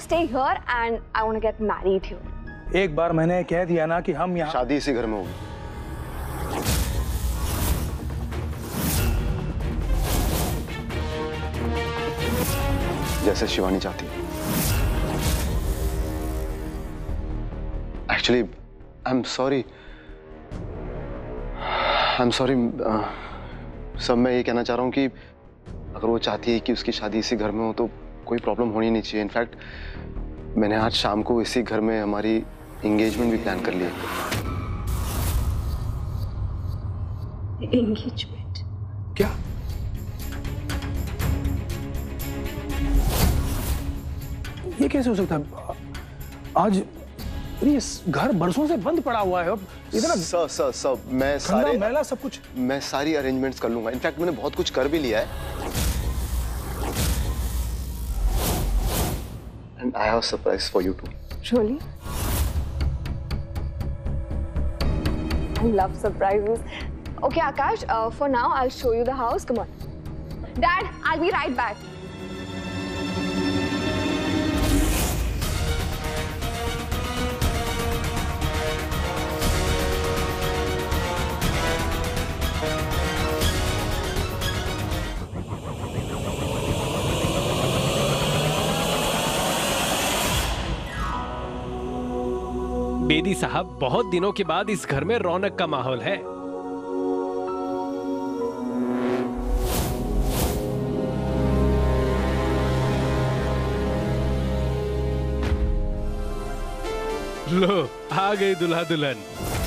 to stay here and I want to get married here. एक बार मैंने कह दिया ना कि हम यहाँ शादी इसी घर में होगी। जैसे शिवानी चाहती है। Actually, I'm sorry. सब मैं ये कहना चाह रहा हूँ कि अगर वो चाहती है कि उसकी शादी इसी घर में हो तो कोई प्रॉब्लम होनी नहीं चाहिए। इनफैक्ट मैंने आज शाम को इसी घर में हमारी एंगेजमेंट भी प्लान कर ली है। Engagement? क्या? ये कैसे हो सकता है? आज ये घर बरसों से बंद पड़ा हुआ है। इतना सर मैं सारी अरेंजमेंट्स कर लूंगा। इनफैक्ट मैंने बहुत कुछ कर भी लिया है। And I have a surprise for you too. Really? I love surprises. Okay, Akash, for now I'll show you the house. Come on. Dad, I'll be right back. Bedi साहब, बहुत दिनों के बाद इस घर में रौनक का माहौल है। लो, आ गई दुल्हा दुल्हन।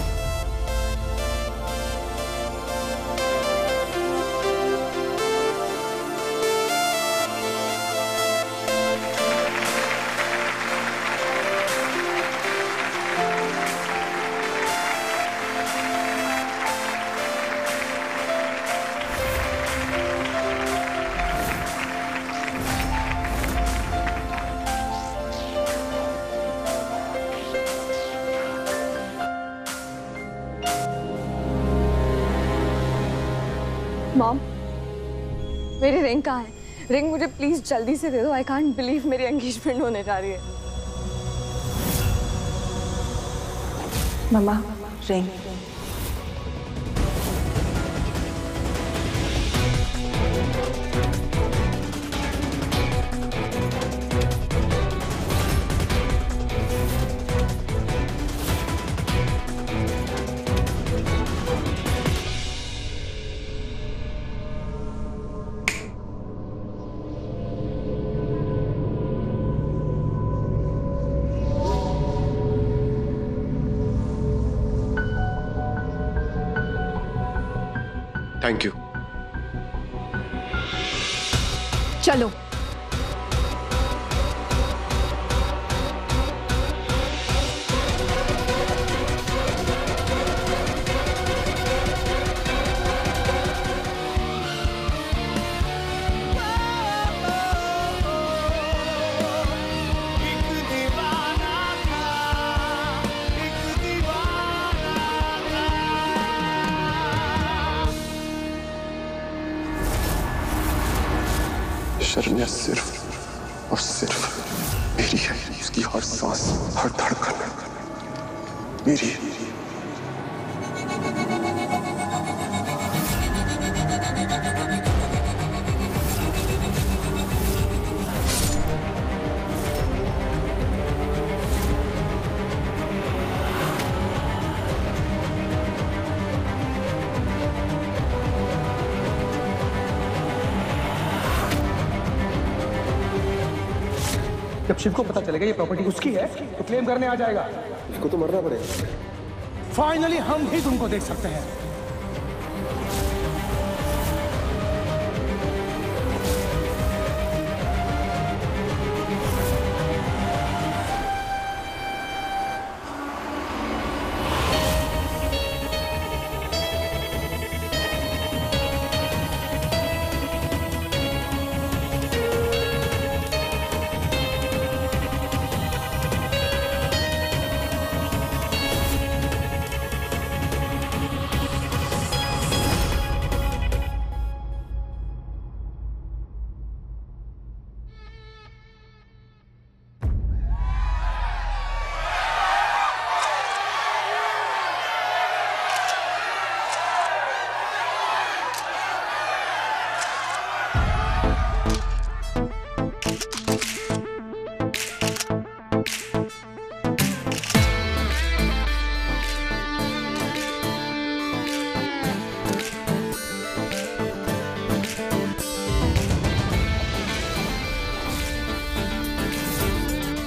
मॉम, मेरी रिंग कहाँ है? रिंग मुझे प्लीज जल्दी से दे दो। आई कांट बिलीव मेरी एंगेजमेंट होने जा रही है। मम्मा, रिंग। Thank you. चलो। शरण्या सिर्फ और सिर्फ मेरी है। उसकी हर सांस, हर धड़कन मेरी है। जब शिव को पता चलेगा ये प्रॉपर्टी उसकी है तो क्लेम करने आ जाएगा। उसको तो मरना पड़ेगा। फाइनली हम ही तुमको देख सकते हैं।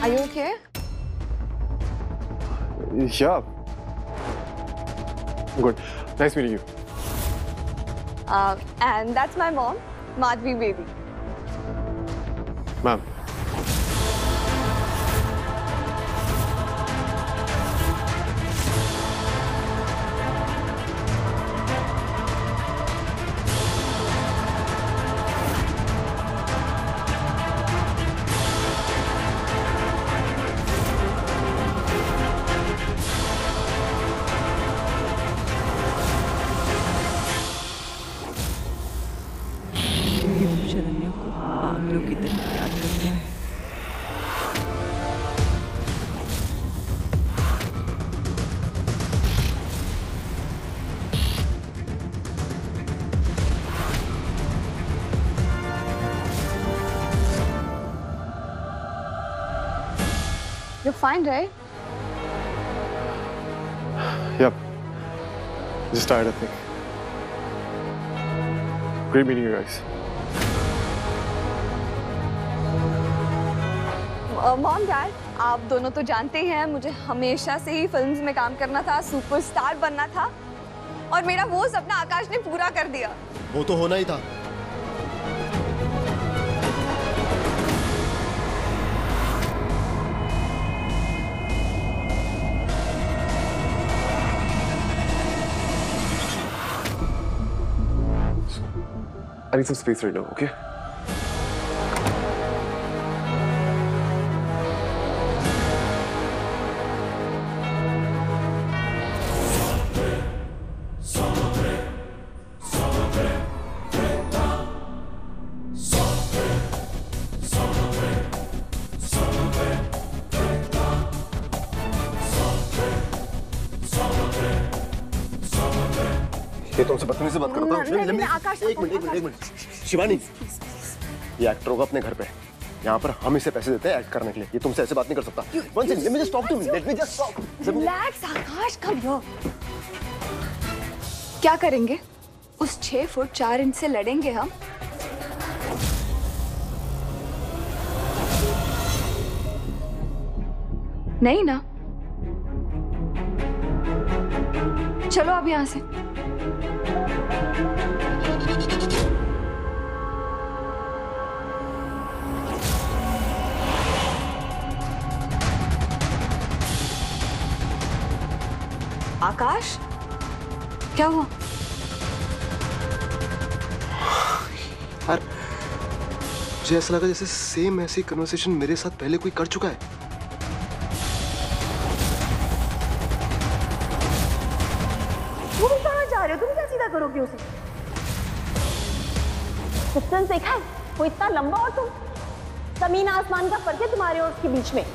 Are you okay? Yeah. Good. Nice meeting you. And that's my mom, Madhvi baby. Ma'am. Sharanya को पागलों की तरह याद करता है। You're fine, right? Yep. Just tired, I think. Great meeting you guys. Mom dad, आप दोनों तो जानते ही हैं मुझे हमेशा से ही फिल्म्स में काम करना था, सुपरस्टार बनना था और मेरा वो सपना आकाश ने पूरा कर दिया। वो तो होना ही था। I need some space right now, okay? ये तुमसे बदतमीजी से बात करता हूँ। आकाश, एक मिनट। शिवानी, ये एक्टर होगा अपने घर पे। यहाँ पर हम इसे पैसे देते हैं एक्ट करने के लिए। ये तुमसे ऐसे बात नहीं कर सकता। One second, let me just talk to him. Let me just talk. Relax, Akash, come here. क्या करेंगे? उस 6 फुट 4 इंच से लड़ेंगे हम? नहीं ना? चलो अब यहाँ से। आकाश, क्या हुआ? यार, मुझे ऐसा लगा जैसे सेम ऐसी कन्वर्सेशन मेरे साथ पहले कोई कर चुका है। तुम कहाँ जा रहे हो? तुम क्या सीधा करोगे उसे? सत्संग देखा है? वो इतना लंबा और तुम, जमीन आसमान का फर्क है तुम्हारे और उसके बीच में।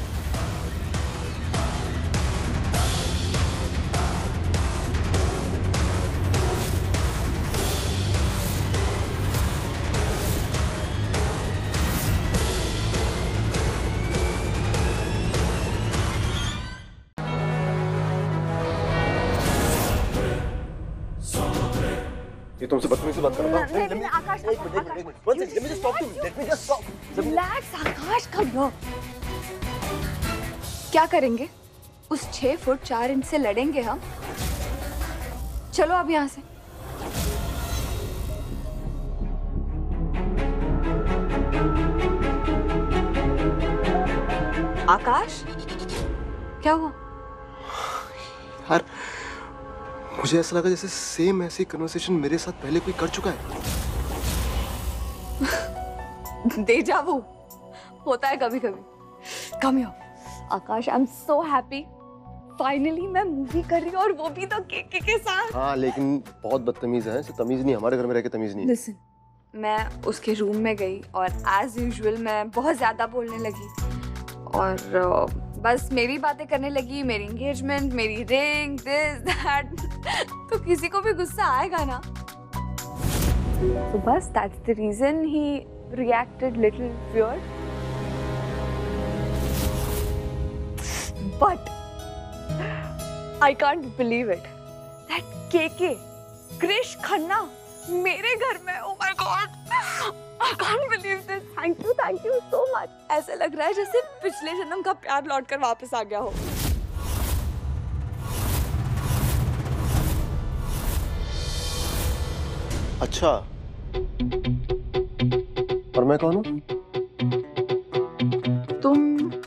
ये तुमसे बदतमीजी से बात कर रहा हूँ। नहीं, आकाश, एक minute. One second, let me just talk to him. Let me just talk. Relax, Akash, come here. क्या करेंगे? उस 6 फुट 4 इंच से लड़ेंगे हम? चलो अब यहाँ से। आकाश, क्या हुआ? यार, मुझे ऐसा लगा जैसे सेम ऐसी कन्वर्सेशन मेरे साथ पहले कोई कर चुका है। डेजा वू होता है कभी-कभी। Come here. Akash, I am so happy. Finally मैं मूवी कर रही हूँ और वो भी तो केके के साथ। हाँ, लेकिन बहुत बदतमीज है। तमीज नहीं, हमारे घर में रह के तमीज नहीं। Listen, मैं उसके रूम में गई और एज यूजुअल मैं बहुत ज्यादा बोलने लगी और बस मेरी बातें करने लगी, मेरी एंगेजमेंट, मेरी रिंग, दिस दैट। तो किसी को भी गुस्सा आएगा ना। तो बस that's the reason he reacted little weird. But I can't believe it that KK, Krish Khanna, मेरे घर में। Oh my God! I can't believe this. Thank you so much. ऐसा लग रहा है जैसे पिछले जन्म का प्यार लौटकर वापस आ गया हो। अच्छा, और मैं कौन हूँ? तुम,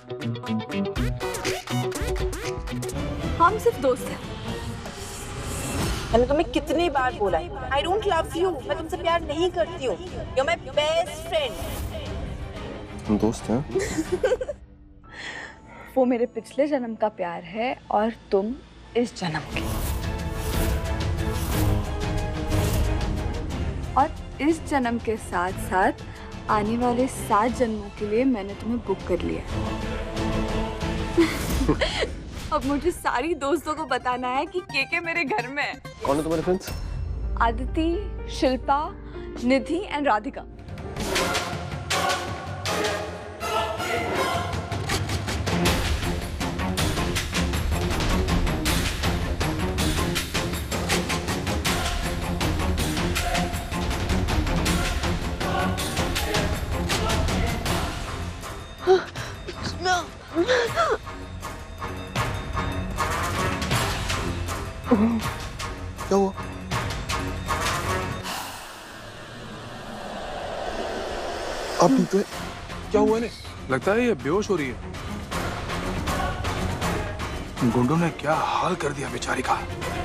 हम सिर्फ दोस्त हैं। मैंने तुम्हें कितनी बार बोला है, I don't love you, मैं तुमसे प्यार नहीं करती हूँ। You're my best friend. हम दोस्त हैं? वो मेरे पिछले जन्म का प्यार है और तुम इस जन्म के। और इस जन्म के साथ साथ आने वाले 7 जन्मों के लिए मैंने तुम्हें बुक कर लिया। अब मुझे सारी दोस्तों को बताना है कि के मेरे घर में है। कौन है तुम्हारे फ्रेंड्स? आदिति, शिल्पा, निधि एंड राधिका। क्या हुआ? आप ठीक तो है? क्या हुआ इन्हें? लगता है ये बेहोश हो रही है। गुंडों ने क्या हाल कर दिया बेचारी का।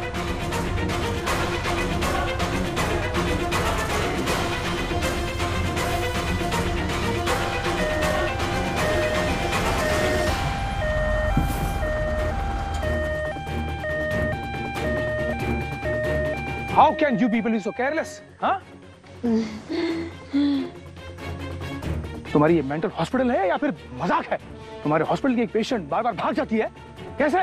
How can you people be so careless? हाँ? तुम्हारी ये मेंटल हॉस्पिटल है या फिर मजाक है? तुम्हारे हॉस्पिटल की एक पेशेंट बार-बार भाग जाती है, कैसे?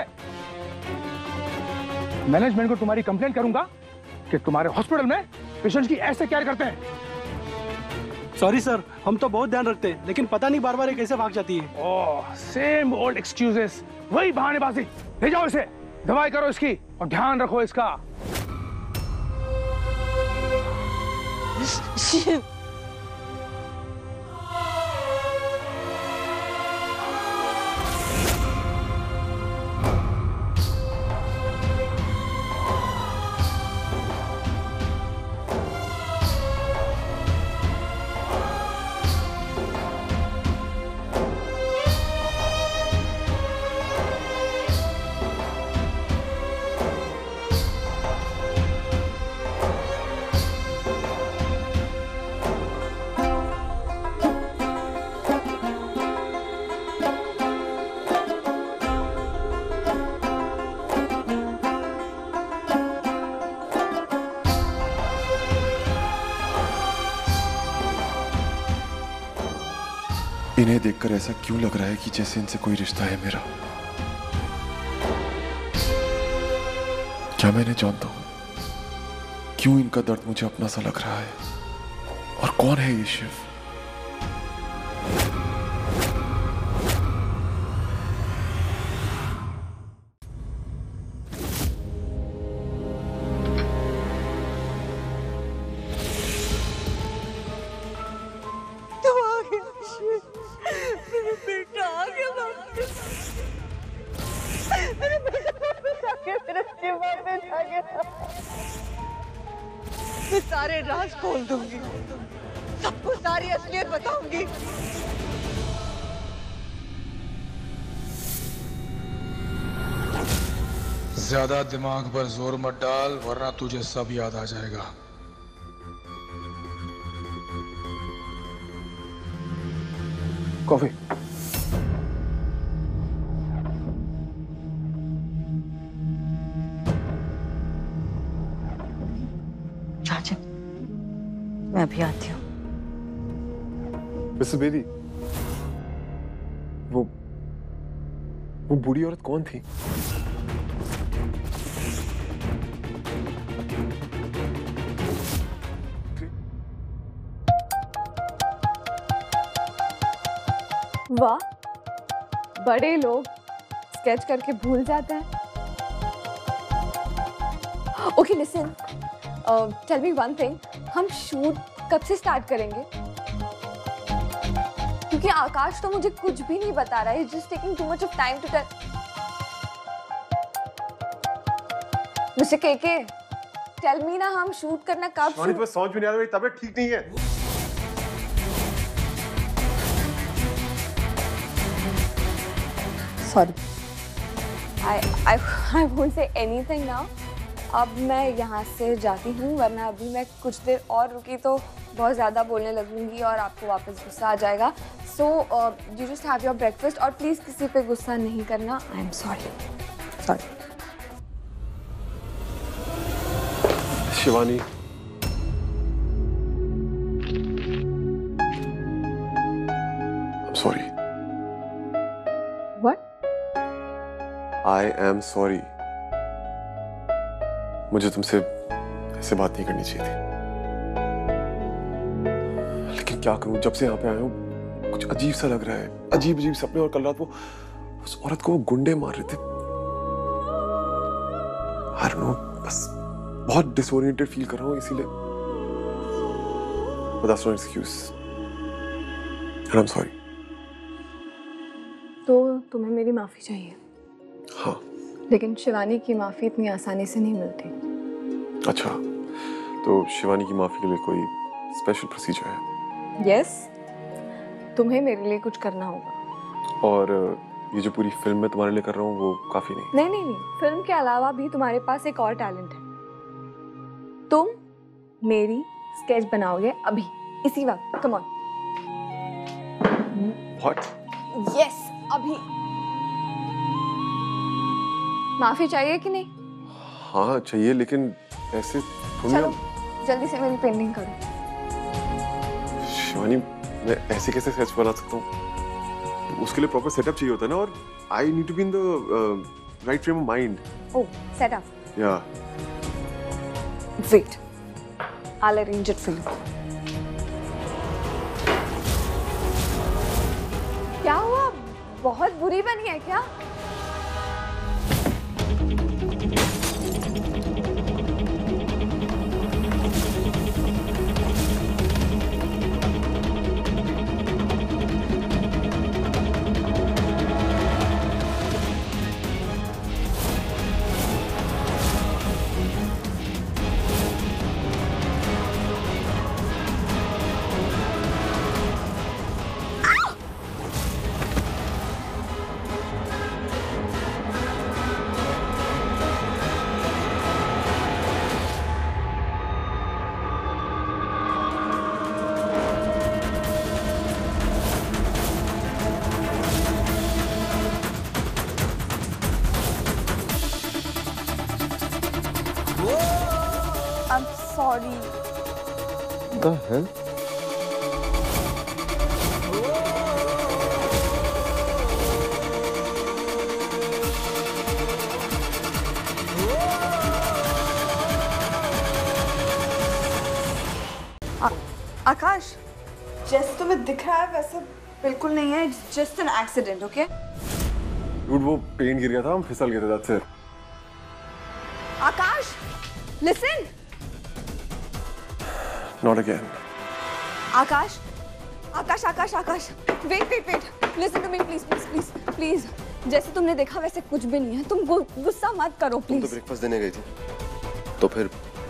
मैनेजमेंट को तुम्हारी कंप्लेंट करूंगा कि तुम्हारे हॉस्पिटल में पेशेंट्स की ऐसे केयर करते हैं। सॉरी सर, हम तो बहुत ध्यान रखते हैं, लेकिन पता नहीं बार-बार ये कैसे भाग जाती है। ओह, सेम ओल्ड एक्सक्यूजेस, वही बहानेबाजी। ले जाओ इसे, दवाई करो इसकी और ध्यान रखो इसका। शिव, इन्हें देखकर ऐसा क्यों लग रहा है कि जैसे इनसे कोई रिश्ता है मेरा? क्या मैं इन्हें जानता हूं? क्यों इनका दर्द मुझे अपना सा लग रहा है? और कौन है ये शिव? मैं सारे राज खोल दूंगी, सबको सारी असलियत बताऊंगी। ज्यादा दिमाग पर जोर मत डाल, वरना तुझे सब याद आ जाएगा। कॉफी। चाचा, मैं अभी आती हूँ। मिस्टर बेदी, वो बूढ़ी औरत कौन थी? वाह, बड़े लोग स्केच करके भूल जाते हैं। Okay listen, tell me one thing, हम शूट कब से स्टार्ट करेंगे? क्योंकि आकाश तो मुझे कुछ भी नहीं बता रहा है। He's just taking too much of time to tell. Mr. KK, tell me ना, हम शूट करना कब? शिवानी तुम्हें समझ में नहीं आ रहा, मेरी तबीयत ठीक नहीं है। Sorry. I won't say anything now. अब मैं यहाँ से जाती हूँ, वरना अभी मैं कुछ देर और रुकी तो बहुत ज़्यादा बोलने लगूंगी और आपको वापस गुस्सा आ जाएगा। So you just have your breakfast और प्लीज़ किसी पे गुस्सा नहीं करना। I'm sorry. Sorry. Shivani, I'm sorry. What? I am sorry. मुझे तुमसे ऐसे बात नहीं करनी चाहिए थी, लेकिन क्या करूं, जब से यहाँ पे आया हूँ कुछ अजीब सा लग रहा है, अजीब अजीब सपने। और कल रात वो उस औरत को वो गुंडे मार रहे थे। I don't know, बस बहुत डिसोरिएंटेड फील कर रहा हूँ इसीलिए। But that's not an excuse. And I'm sorry. तो तुम्हें मेरी माफ़ी चाहिए? हाँ। लेकिन शिवानी की माफ़ी इतनी आसानी से नहीं मिलती। अच्छा, तो शिवानी की माफ़ी के लिए कोई स्पेशल प्रोसीजर है? Yes. तुम्हें मेरे लिए कुछ करना होगा। और ये जो पूरी फिल्म मैं तुम्हारे लिए कर रहा हूँ वो काफ़ी नहीं? नहीं, फिल्म के अलावा भी तुम्हारे पास एक और टैलेंट है। तुम मेरी स्केच बनाओगे अभी, इसी वक्त। Come on. What? Yes, अभी। माफी चाहिए कि नहीं? हाँ चाहिए, लेकिन ऐसे चलो जल्दी से मेरी पेंटिंग करो। शिवानी, मैं ऐसे कैसे स्केच बना सकता हूँ? उसके लिए प्रॉपर सेटअप चाहिए होता है ना, और I need to be in the right frame of mind. Oh, setup. या wait, I'll arrange it for you. क्या हुआ? बहुत बुरी बनी है क्या? I'm sorry. The hell? आकाश, जैसे तुम्हें दिख रहा है वैसे बिल्कुल नहीं है। Just an accident, okay? Dude, वो पेंट गिर गया था, हम फिसल गए थे, that's it. Akash, listen. Not again. Akash, Akash, Akash, Akash, wait, listen to me please, please, please. जैसे तुमने देखा वैसे कुछ भी नहीं है। तुम गुस्सा मत करो प्लीज। तुम तो ब्रेकफास्ट देने गई थी, तो फिर?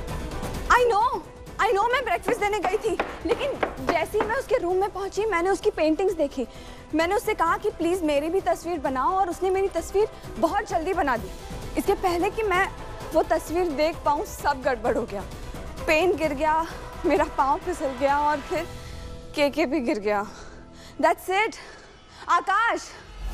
I know मैं ब्रेकफास्ट देने गई थी, लेकिन जैसे ही मैं उसके रूम में पहुंची मैंने उसकी पेंटिंग्स देखी। मैंने उससे कहा कि प्लीज मेरी भी तस्वीर बनाओ, और उसने मेरी तस्वीर बहुत जल्दी बना दी। इसके पहले कि मैं वो तस्वीर देख पाऊँ सब गड़बड़ हो गया। पेन गिर गया, मेरा पाँव फिसल गया, और फिर केके भी गिर गया। That's it. आकाश।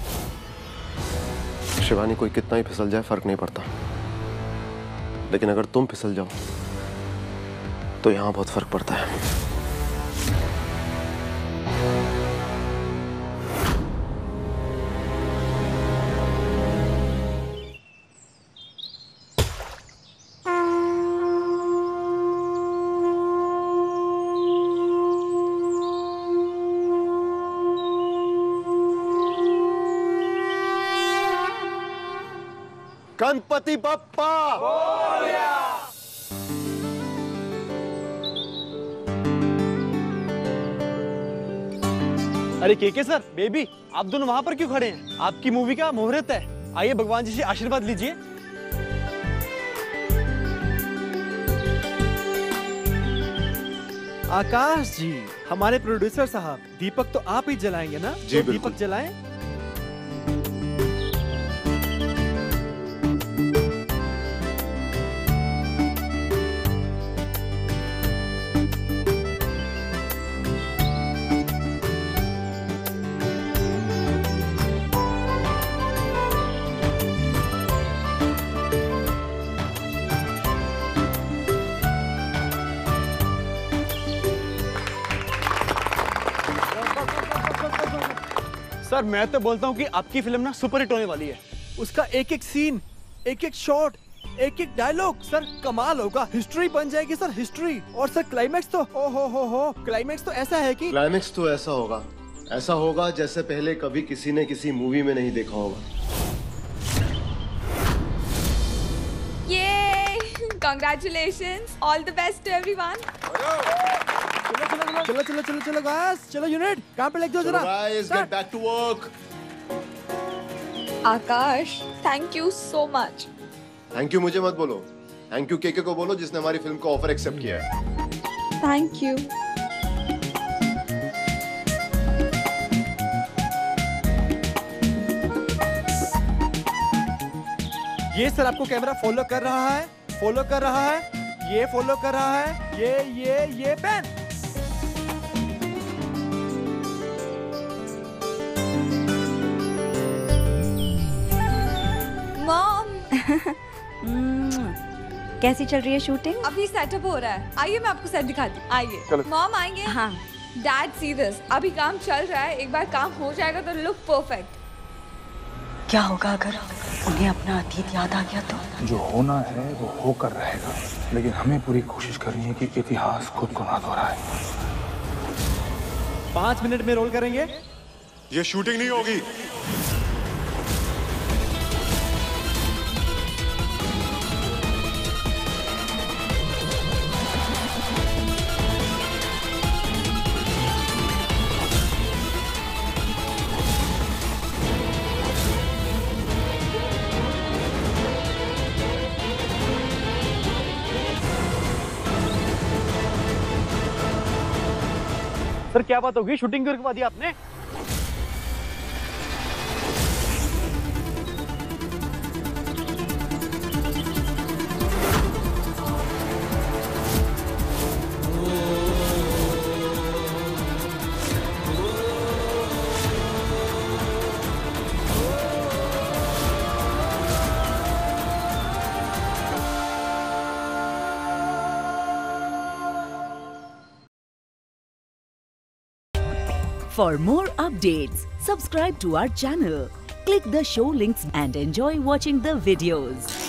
शिवानी, कोई कितना ही फिसल जाए फर्क नहीं पड़ता, लेकिन अगर तुम फिसल जाओ तो यहाँ बहुत फर्क पड़ता है। गणपति बप्पा! अरे के सर, बेबी, आप दोनों वहाँ पर क्यों खड़े हैं? आपकी मूवी का मुहूर्त है, आइए भगवान जी से आशीर्वाद लीजिए। आकाश जी, हमारे प्रोड्यूसर साहब, दीपक तो आप ही जलाएंगे ना? जी तो दीपक जलाएं। सर मैं तो बोलता हूँ कि आपकी फिल्म ना सुपर हिट होने वाली है। उसका एक एक सीन, एक एक शॉट, एक एक डायलॉग सर कमाल होगा, हिस्ट्री बन जाएगी सर, हिस्ट्री। और सर क्लाइमैक्स तो हो क्लाइमैक्स तो ऐसा है कि क्लाइमैक्स तो ऐसा होगा जैसे पहले कभी किसी ने किसी मूवी में नहीं देखा होगा। ये congratulations, all the best to everyone. चलो गाइस, चलो यूनिट, काम पे लग जाओ जरा। Guys get back to work. Akash, thank you so much. Thank you मुझे मत बोलो, थैंक यू केके को बोलो जिसने हमारी फिल्म का ऑफर एक्सेप्ट किया है। Thank you. ये सर आपको कैमरा फॉलो कर रहा है, ये फॉलो कर रहा है, ये पेन। मॉम, कैसी चल रही है शूटिंग? अभी सेटअप हो रहा है, आइए मैं आपको सेट दिखाती हूँ। आइए मॉम, आएंगे? हाँ। डैड सी दिस, अभी काम चल रहा है, एक बार काम हो जाएगा तो लुक परफेक्ट। क्या होगा अगर उन्हें अपना अतीत याद आ गया तो? जो होना है वो होकर रहेगा, लेकिन हमें पूरी कोशिश करनी है कि इतिहास खुद को ना दोहराए। 5 मिनट में रोल करेंगे। ये शूटिंग नहीं होगी। सर क्या बात होगी, शूटिंग क्यों रुकवा दी आपने? For more updates, subscribe to our channel, click the show links and enjoy watching the videos.